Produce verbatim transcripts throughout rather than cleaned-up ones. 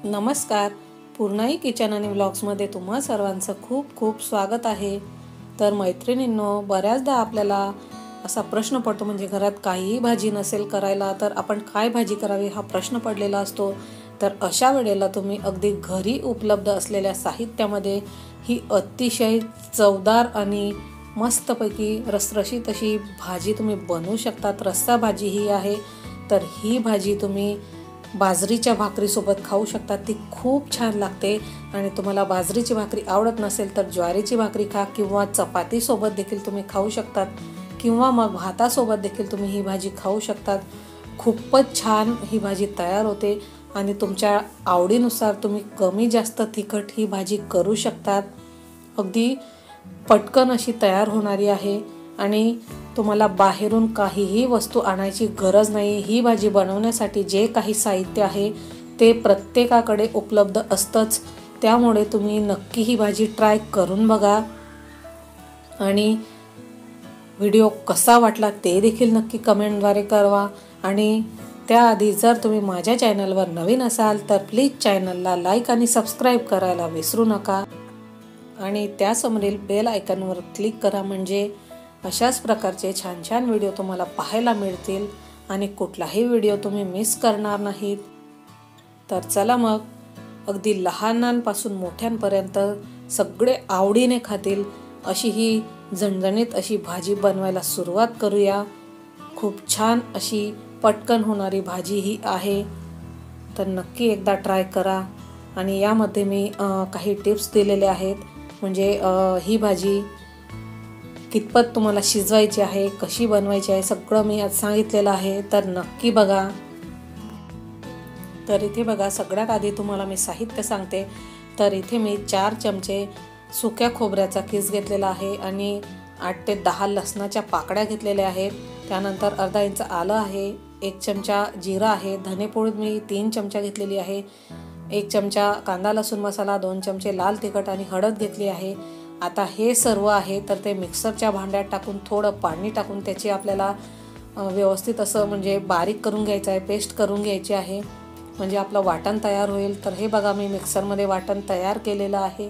नमस्कार. पूर्णाई किचन आणि व्लॉग्समध्ये तुम्हा सर्वांचं खूप खूप स्वागत आहे. तर मैत्रिणींनो, बऱ्याचदा आपल्याला असा प्रश्न पडतो, म्हणजे घरात काहीही भाजी नसेल करायला तर आपण काय भाजी करावी हा प्रश्न पडलेला असतो. तर अशा वेळेला तुम्ही अगदी घरी उपलब्ध असलेल्या साहित्यामध्ये ही अतिशय चवदार आणि मस्तपैकी रसरशीत अशी भाजी तुम्ही बनवू शकतात. रस्सा भाजी ही आहे. तर ही भाजी तुम्ही बाजरीच्या भाकरीसोबत खाऊ शकता. ती खूप छान लागते. आणि तुम्हाला बाजरीची भाकरी आवडत नसेल तर ज्वारीची भाकरी खा, किंवा चपातीसोबत देखील तुम्ही खाऊ शकतात, किंवा मग भातासोबत देखील तुम्ही ही भाजी खाऊ शकतात. खूपच छान ही भाजी तयार होते आणि तुमच्या आवडीनुसार तुम्ही कमी जास्त तिखट ही भाजी करू शकतात. अगदी पटकन अशी तयार होणारी आहे आणि तुम्हाला बाहेरून काहीही वस्तू आणायची गरज नाही. ही भाजी बनवण्यासाठी जे काही साहित्य आहे ते प्रत्येकाकडे उपलब्ध असतंच. त्यामुळे तुम्ही नक्की ही भाजी ट्राय करून बघा आणि व्हिडिओ कसा वाटला ते देखील नक्की कमेंटद्वारे कळवा. आणि त्याआधी जर तुम्ही माझ्या चॅनलवर नवीन असाल तर प्लीज चॅनलला लाईक आणि सबस्क्राईब करायला विसरू नका. आणि त्यासमोरील बेल आयकॉनवर क्लिक करा, म्हणजे अशाच प्रकारचे छान छान व्हिडिओ तुम्हाला पाहायला मिळतील आणि कुठलाही व्हिडिओ तुम्ही मिस करणार नाहीत. तर चला मग, अगदी लहानांपासून मोठ्यांपर्यंत सगळे आवडीने खातील अशी ही झणझणीत अशी भाजी बनवायला सुरुवात करूया. खूप छान अशी पटकन होणारी भाजी ही आहे. तर नक्की एकदा ट्राय करा. आणि यामध्ये मी काही टिप्स दिलेले आहेत, म्हणजे ही भाजी कितपत तुम्हाला शिजवायची आहे, कशी बनवायची आहे, सगळं मी आज सांगितलेलं आहे. तर नक्की बघा. तर इथे बघा, सगळ्यात आधी तुम्हाला मी साहित्य सांगते. तर इथे मी चार चमचे सुक्या खोबऱ्याचा किस घेतलेला आहे आणि आठ ते दहा लसणाच्या पाकळ्या घेतलेल्या आहेत. त्यानंतर अर्धा इंच आलं आहे, एक चमचा जिरा आहे, धनेपूड मी तीन चमचा घेतलेली आहे, एक चमचा कांदा लसूण मसाला, दोन चमचे लाल तिखट आणि हळद घेतली आहे. आता हे सर्व आहे तर ते मिक्सरच्या भांड्यात टाकून थोडं पाणी टाकून त्याची आपल्याला व्यवस्थित असं म्हणजे बारीक करून घ्यायचं आहे, पेस्ट करून घ्यायची आहे, म्हणजे आपलं वाटण तयार होईल. तर हे बघा, मी मिक्सरमध्ये वाटण तयार केलेलं आहे.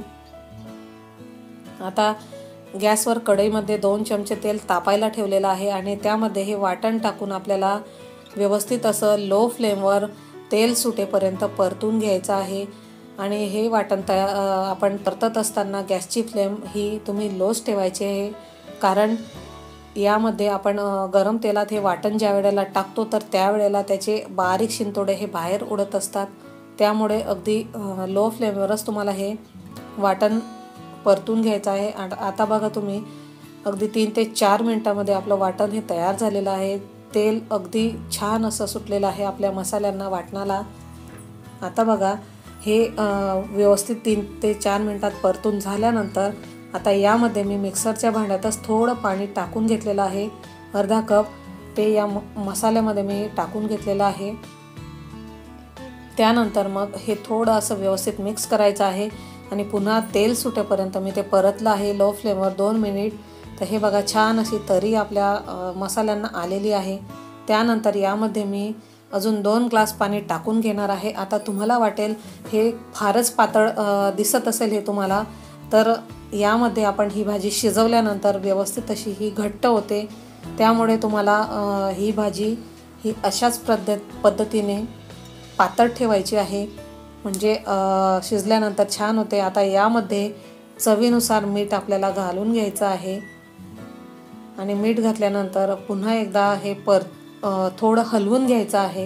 आता गॅसवर कढईमध्ये दोन चमचे तेल तापायला ठेवलेलं आहे आणि त्यामध्ये हे वाटण टाकून आपल्याला व्यवस्थित असं लो फ्लेमवर तेल सुटेपर्यंत परतून घ्यायचं आहे. आणि हे वाटण तया आपण परतत असताना गॅसची फ्लेम ही तुम्ही लोच ठेवायची आहे, कारण यामध्ये आपण गरम तेलात हे वाटण ज्या वेळेला टाकतो तर त्यावेळेला त्याचे बारीक शिंतोडे हे बाहेर उडत असतात. त्यामुळे अगदी लो फ्लेमवरच तुम्हाला हे वाटण परतून घ्यायचं आहे. आता बघा तुम्ही, अगदी तीन ते चार मिनटामध्ये आपलं वाटण हे तयार झालेलं आहे. तेल अगदी छान असं सुटलेलं आहे आपल्या मसाल्यांना, वाटणाला. आता बघा, हे व्यवस्थित तीन ते चार मिनटात परतून झाल्यानंतर आता यामध्ये मी मिक्सरच्या भांड्यातच थोडं पाणी टाकून घेतलेलं आहे. अर्धा कप ते या मसाल्यामध्ये मी टाकून घेतलेलं आहे. त्यानंतर मग हे थोडं असं व्यवस्थित मिक्स करायचं आहे आणि पुन्हा तेल सुटेपर्यंत मी ते परतलं आहे लो फ्लेमवर दोन मिनिट. तर हे बघा, छान अशी तरी आपल्या मसाल्यांना आलेली आहे. त्यानंतर यामध्ये मी अजून दोन ग्लास पाणी टाकून घेणार आहे. आता तुम्हाला वाटेल हे फारच पातळ दिसत असेल हे तुम्हाला, तर यामध्ये आपण ही भाजी शिजवल्यानंतर व्यवस्थित अशी ही घट्ट होते. त्यामुळे तुम्हाला ही भाजी ही अशाच पद्धत पद्धतीने पातळ ठेवायची आहे, म्हणजे शिजल्यानंतर छान होते. आता यामध्ये चवीनुसार मीठ आपल्याला घालून घ्यायचं आहे आणि मीठ घातल्यानंतर पुन्हा एकदा हे पर थोडं हलवून घ्यायचं आहे.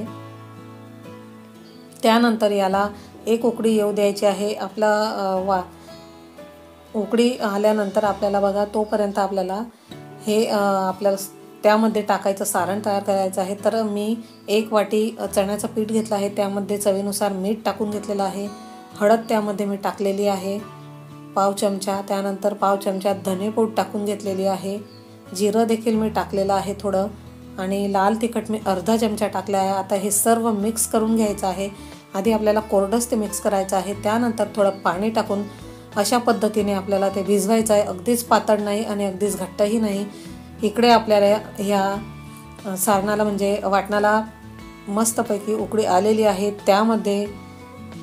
त्यानंतर याला एक उकळी येऊ द्यायची आहे. आपला वा उकळी आल्यानंतर आपल्याला बघा, तोपर्यंत आपल्याला हे आपल्याला त्यामध्ये टाकायचं सारण तयार करायचं आहे. तर मी एक वाटी चण्याचं पीठ घेतलं आहे, त्यामध्ये चवीनुसार मीठ टाकून घेतलेलं आहे. हळद त्यामध्ये मी टाकलेली आहे पाव चमचा. त्यानंतर पाव चमचा धनेपूड टाकून घेतलेली आहे. जिरं देखील मी टाकलेलं आहे थोडं, आणि लाल तिखट मी अर्धा चमचा टाकला आहे. आता हे सर्व मिक्स करून घ्यायचं आहे. आधी आपल्याला कोरडंच ते मिक्स करायचं आहे. त्यानंतर थोडं पाणी टाकून अशा पद्धतीने आपल्याला ते भिजवायचं आहे. अगदीच पातळ नाही आणि अगदीच घट्टही नाही. इकडे आपल्याला ह्या सारणाला म्हणजे वाटणाला मस्तपैकी उकळी आलेली आहे. त्यामध्ये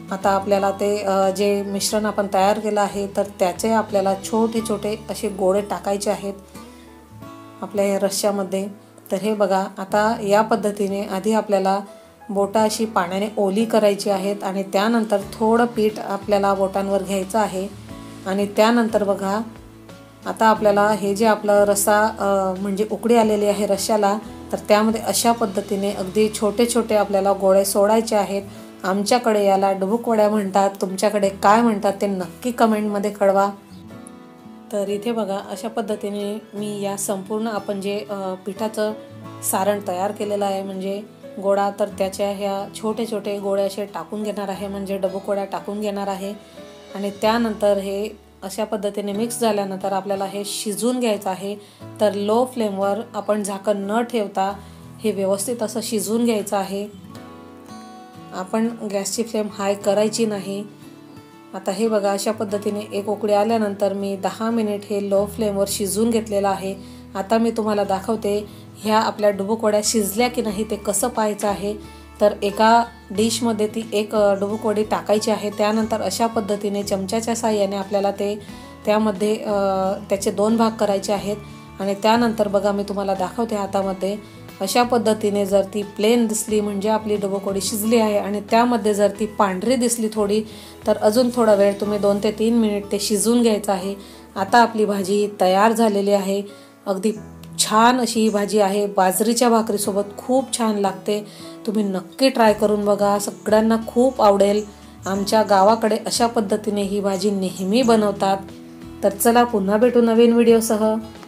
आता आपल्याला ते जे मिश्रण आपण तयार केलं आहे तर त्याचे आपल्याला छोटे छोटे असे गोळे टाकायचे आहेत आपल्या या रश्श्यामध्ये। तर हे बघा, आता या पद्धतीने आधी आपल्याला बोटं अशी पाण्याने ओली करायची आहेत आणि त्यानंतर थोडं पीठ आपल्याला बोटांवर घ्यायचं आहे आणि त्यानंतर बघा आता आपल्याला हे जे आपलं रस्सा म्हणजे उकळी आलेली आहे रश्श्याला, तर त्यामध्ये अशा पद्धतीने अगदी छोटे छोटे आपल्याला गोळे सोडायचे आहेत। आमच्याकडे याला डुबुक वड्या म्हणतात, तुमच्याकडे काय म्हणतात ते नक्की कमेंटमध्ये कळवा। तर इथे बघा अशा पद्धतीने मी या संपूर्ण आपण जे पिठाचं सारण तयार केलेलं आहे म्हणजे गोळा, तर त्याच्या ह्या छोटे छोटे गोळे असे टाकून घेणार आहे म्हणजे डुबुक वड्या टाकून घेणार आहे आणि त्यानंतर हे अशा पद्धतीने मिक्स झाल्यानंतर आपल्याला हे शिजवून घ्यायचं आहे। तर लो फ्लेमवर आपण झाकण न ठेवता हे व्यवस्थित असं शिजवून घ्यायचं आहे, आपण गॅसची फ्लेम हाय करायची नाही। आता हे बघा अशा पद्धतीने एक उकळी आल्यानंतर मी दहा मिनिट हे लो फ्लेमवर शिजवून घेतलेलं आहे। आता मी तुम्हाला दाखवते ह्या आपल्या डुबुक वड्या शिजल्या की नाही ते कसं पाहायचं आहे। तर एका डिशमध्ये ती एक डुबुक वडी टाकायची आहे, त्यानंतर अशा पद्धतीने चमच्याच्या साहाय्याने आपल्याला ते त्यामध्ये त्याचे दोन भाग करायचे आहेत आणि त्यानंतर बघा मी तुम्हाला दाखवते हातामध्ये अशा पद्धतीने जर ती प्लेन दिसली म्हणजे आपली डुबुक वडी शिजली आहे आणि त्यामध्ये जर ती पांढरी दिसली थोडी तर अजून थोडा वेळ तुम्ही दोन ते तीन मिनिट ते शिजवून घ्यायचं आहे। आता आपली भाजी तयार झालेली आहे, अगदी छान अशी ही भाजी आहे, बाजरीच्या भाकरीसोबत खूप छान लागते। तुम्ही नक्की ट्राय करून बघा, सगळ्यांना खूप आवडेल। आमच्या गावाकडे अशा पद्धतीने ही भाजी नेहमी बनवतात। तर चला पुन्हा भेटू नवीन व्हिडिओसह।